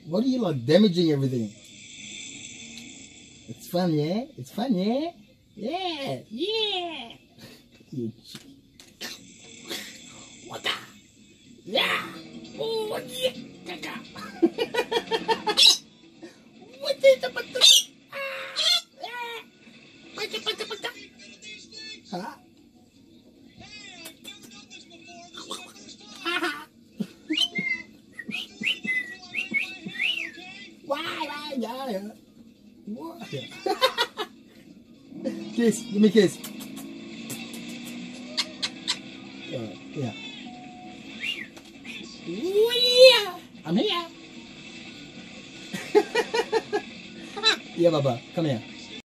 What are you like damaging everything? It's fun, yeah? It's fun, yeah? Yeah, yeah. You what the? Yeah. Oh, yeah. What is the button? Huh? Why, yeah. What? Kiss, give me a kiss. Yeah. Ooh, yeah. I'm here. Yeah, Baba, come here.